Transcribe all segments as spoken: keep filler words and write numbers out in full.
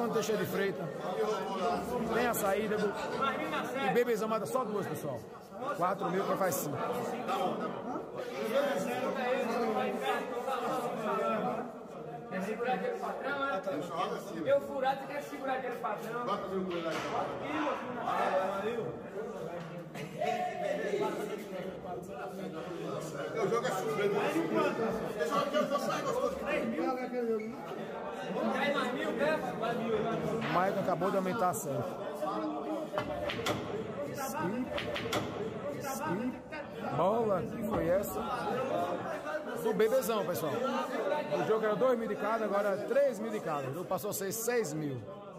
Antônio Teixeira de Freitas. Tem a saída do... E Bebezão mata só duas, pessoal. quatro mil, quem faz cinco. Quer segurar aquele patrão, né? Eu furado, você quer segurar aquele patrão? Bota meu coelho aqui. Eu jogo é surpresa. Deixa eu ver, eu vou sair gostoso. três mil. Cai mais mil, quer? Mais mil. O Maicon acabou de aumentar a série. Bola, que foi essa? Do Bebezão, pessoal. O jogo era dois mil de cada, agora três mil de cada. O jogo passou a ser seis mil.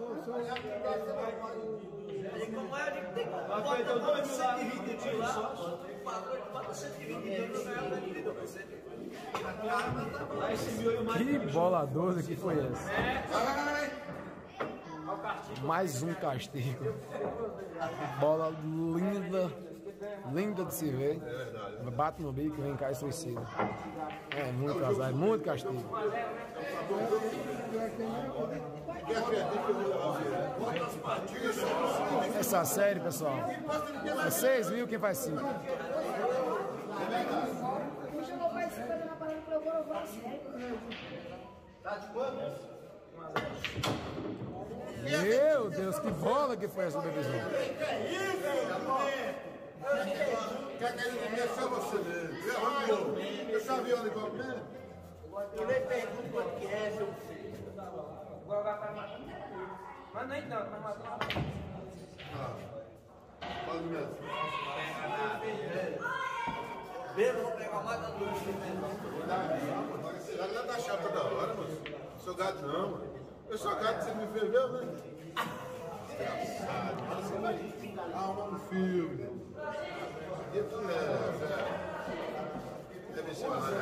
Que bola doze que foi essa? Mais um castigo. Bola linda. Linda de se ver. Bate no bico e vem cá e suicida. É muito azar, é muito castigo. Essa série, pessoal, é seis mil, quem faz cinco. Meu Deus, que bola que foi essa do Bebezão. Quer que ele comece só você mesmo? Eu já vi o Olival mesmo? Eu nem pergunto quanto que é, se eu sei. Agora vai para matar. Mas nem tanto, mas matar. Ah, pode mesmo. Bebo, vou pegar mais da luz. Você vai lá da chave toda hora, mano. Sou gato não, mano. Eu sou gato, você me ferveu, né? Desgraçado. Você vai arrumar um filme. E tu é, deve ser mais.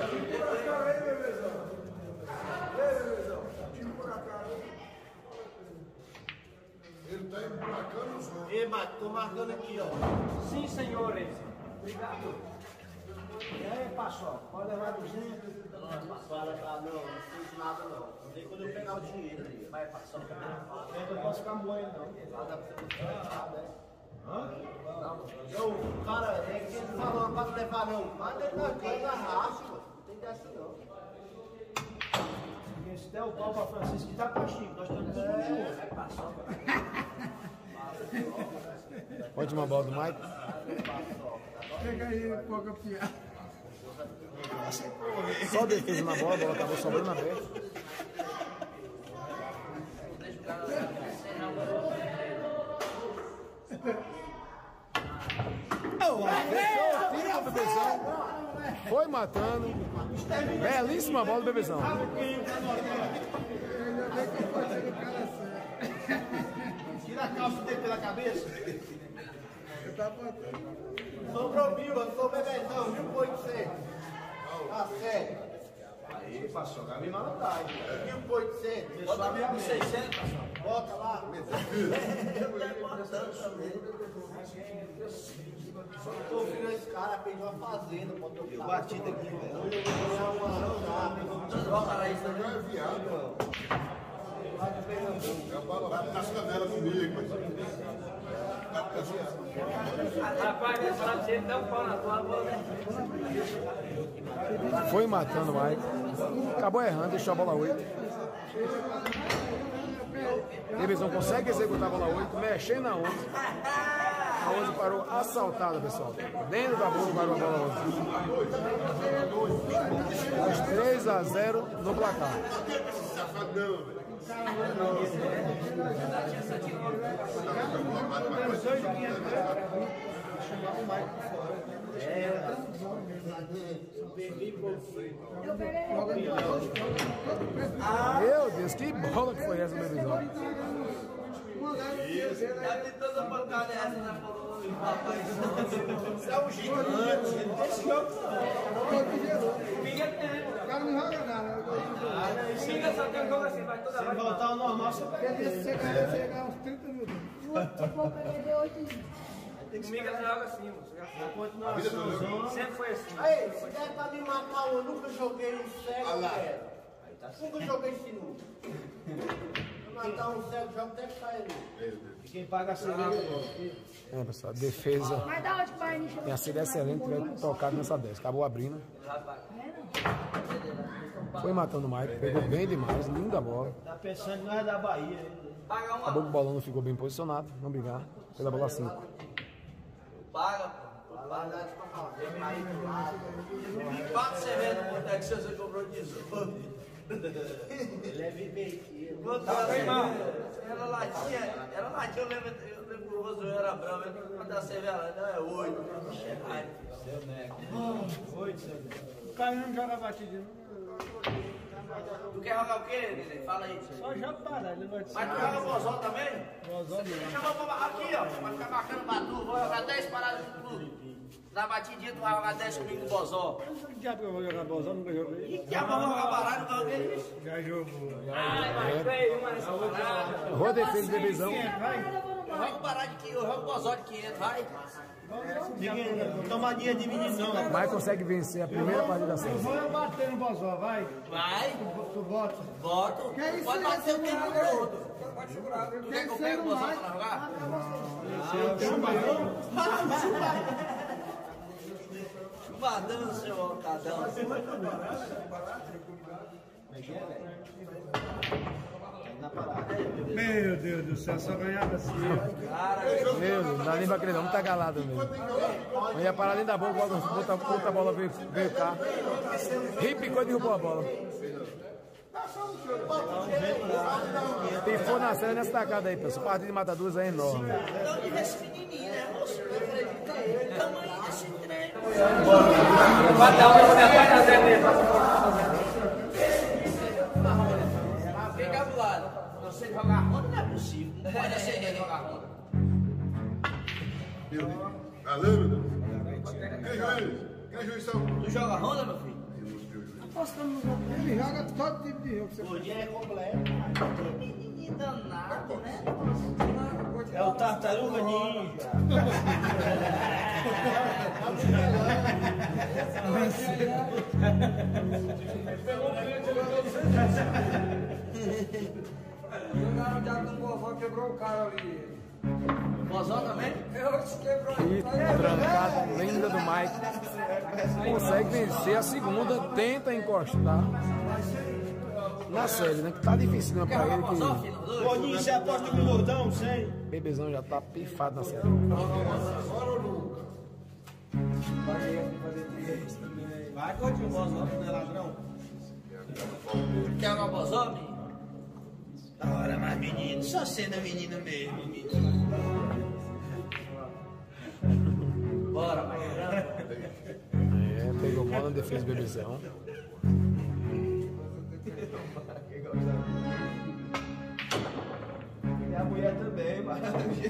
Ele tá emburacando os outros. Ei, Marcos, tô marcando aqui, ó. Sim, senhores. Obrigado. E aí, Paçoca, pode levar duzentos? Não, Paçoca, tá, não, não fiz nada não. Não tem quando eu pegar o dinheiro ali. Vai, Paçoca. Eu não posso ficar moendo, não. Lá dá pra você ficar, né? Hã? Não, eu, cara, é que ele falou, não pode levar não. Manda ele na cana, na raça, mano. Não tem dessa não. Porque se der o pau pra Francisco, tá castigo. Nós estamos todos juntos. É, Paçoca. Ótima bola do Maicon. Pega aí, pouca piada. Só defesa na bola, a bola acabou sobrando aberta. Foi matando. Belíssima bola do Bebezão. Tira a calça dele pela cabeça. Tá botando. Sobrou mil, eu sou Bebezão, mil por oitocentos. Tá certo. Aí, Paçoca, a minha malandragem. Mil por oitocentos. Bota mil por seiscentos, Paçoca. Bota lá. Eu quero botando também. Tô ouvindo esse cara, pediu uma fazenda. Eu bati aqui, velho. Troca lá isso aí. Não é viado, mano. Vai botar as canelas comigo, mas... Rapaz, vai falar de você, dá um pau na tua bola. Foi matando o Maicon. Acabou errando, deixou a bola oito. Eles não conseguem executar a bola oito, mexendo na onze. A onze parou assaltada, pessoal. Dentro da bola parou a bola onze. três a zero no placar. Safadão, velho. Meu Deus, que bola que foi essa, meu visão? Já tem tanta pancada essa na coluna do rapaz. Você é um gigante. Esse jogo não. Pinga tem, O cara não joga nada. Pinga só tem um jogo assim, vai toda Se voltar ao normal, você vai Quer você ganhar uns trinta mil dólares. Pinga só joga assim, moço. Na continuação, Sempre foi assim. Aí, se der pra me matar, eu nunca joguei em sério, velho. Nunca joguei sinuca. matar um cego, joga até que sai ali. E quem paga a cerveja É, pessoal, defesa Mas da onde vai encher? tem sido excelente, tiver tocado nessa dez. Acabou abrindo. Foi matando o Mike, pegou bem demais, linda bola. Tá pensando que não é da Bahia ainda. Acabou que o bolão não ficou bem posicionado, não brigar, pela bola cinco. Paga, pô. Quatro cervejas no boteco se você comprou dezoito. Ele é viveiro. Ela latinha, ela latinha, eu lembro, eu lembro que o Rosuel era bravo, ele quando a cerveja lá, não, é oito. Ai, seu neco. Oito, seu Deus. O cara não joga batidinho. Tu quer jogar o quê, Guilherme? Fala aí. Só joga para, ele não vai te Mas tu joga bozó também? Bozó não. Chama pra aqui, ó, vai ficar marcando batu, vou jogar dez paradas no clube. Na batidinha tu vai jogar dez comigo no bozó. Que diabo que eu vou jogar bozó? Nunca joguei. E que diabo vai jogar baralho, não joguei isso? Já jogou. Ai, mas veio uma nessa parada. Rua defesa de bebezão. Eu jogo baralho de quinhentos, eu jogo bozó de quinhentos, vai. Ninguém, não toma dia de menino não. Mike consegue vencer a primeira partida da série. Vou bater no bozó, vai. Vai, Tu bota. voto. Que isso, Pode bater o tempo todo. Tu quer que eu pegue o bozó pra jogar? Chuvadão, seu alcadão. Meu Deus do céu, só ganhava assim. Meu Deus, não dá nem pra acreditar, não tá galado mesmo. Mas ia parar dentro da bola, outra, outra bola veio, veio cá. Ripicou e derrubou a bola. Pifou na série nessa tacada aí, pessoal. Partida de mataduras é enorme. Não de ver esse menininho, né, moço? Não acredita aí. Tamanho desse trem. Vai dar uma quatro a zero mesmo. Vem cá do lado. Você jogar ronda não é possível. Não pode acender jogar ronda. Meu Deus. Alô, meu Deus. Quem juiz? Quem juiz são? Tu joga ronda, meu filho? Apostando no jogo. Ele joga todo tipo de jogo. que você O dia é completo. Que menininho danado, né? É o tartaruga ninja. Jogaram já com o vovó, quebrou o cara ali. Bozó também? Eu te quebrou E trancado, lenda do Mike. Consegue vencer a segunda, tenta encostar na série, né? Que tá difícil né, pra ele. Bozó, Que filho? Dois. Gordinho, você aposta com o gordão, sei. o bebezão já tá pifado na série. Vai, gordinho, bozó, não é ladrão. Quer jogar bozó, menino? Ora, mas menino, só sendo menino mesmo, menino. Bora, Magrão. É, pegou bola na defesa do bebezão. E a mulher também, vai.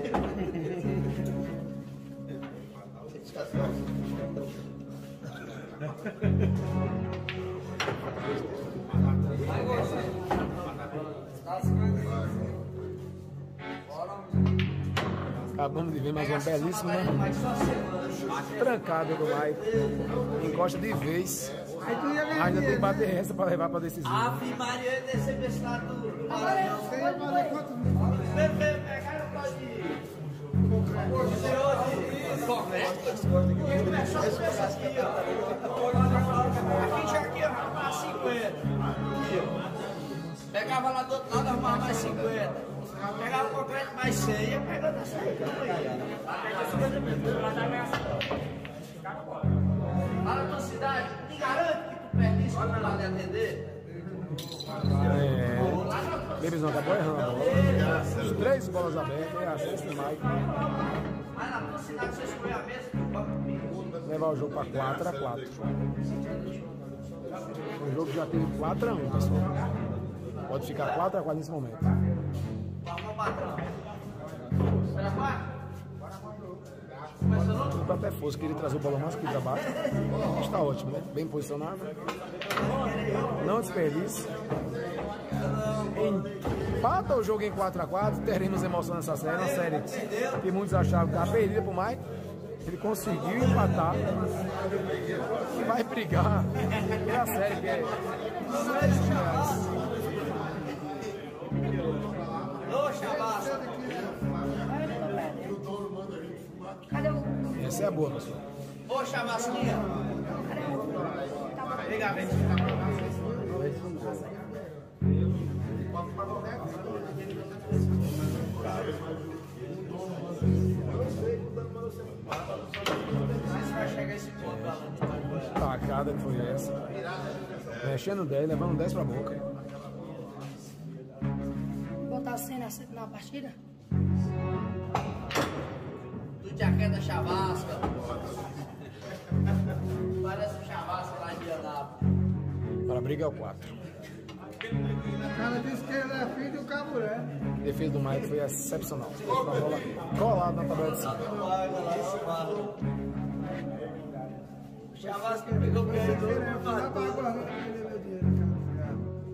Acabamos de ver mais uma belíssima trancada do Mike. Encosta de vez. Aí tu ia ganhar Ainda tem que dinheiro. bater essa pra levar pra decisão. Ave Maria, ia descer pra esse lado do do Agora Maranhão. você ia fazer quantos mil? Vem, vem, pegaram o tal de... Senhor de... Concreto? Só se pensa aqui, ó. Aqui já aqui, ó, arrumar cinquenta. Aqui, ó. Pegava lá do outro lado, arrumava mais cinquenta. Pegava o concreto mais cem, ia pegando essa aí. Lá na tua cidade, me garante que tu perde isso quando lá de atender? É, bebezão acabou errando a bola. As três bolas abertas e a sexta Mike. Mas na tua cidade você escolheu a mesa, tu toca comigo. Levar o jogo para quatro a quatro. O jogo já teve quatro a um, pessoal. Pode ficar quatro a quatro nesse momento. Vamos, patrão. Será quatro? Começou O próprio é Fosco, queria trazer o bola mais aqui para baixo. Está ótimo, né? Bem posicionado. Não desperdice. Empata o jogo em quatro a quatro. Teremos emoção nessa série. Uma série que muitos achavam que estava perdida para o Mike. Ele conseguiu empatar. E vai brigar pela série que é sete reais. Essa é a boa, pessoal. Ô, Chavasquinha. Liga, vem. Tacada que foi essa. Mexendo dez, levando dez pra boca. Botar a cena na partida? Tu já quer da Chavasca? Parece um Chavasca lá de Anápolis. Para a briga é o quatro. O cara disse que ele é filho do Caburé. A defesa do Mike foi excepcional. A bola colada na tabela de cima. Chavasca pegou o ganhador. Dá pra aguardar pra ele meu dinheiro, cara.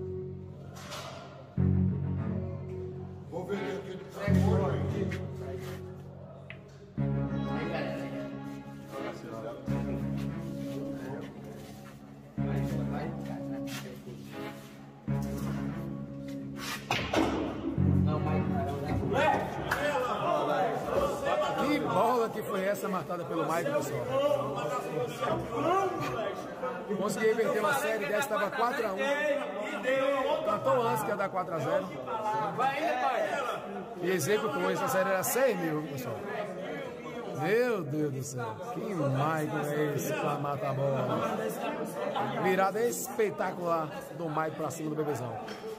Vou vender aquele tractor aí. Que bola que foi essa matada pelo Mike, pessoal? Conseguiu inverter uma série dessa, estava quatro a um. Cantou antes que ia dar quatro a zero. E executou. Essa série era seis mil, pessoal. Meu Deus do céu. Que Mike é esse pra matar a bola? Virada espetacular do Mike pra cima do Bebezão.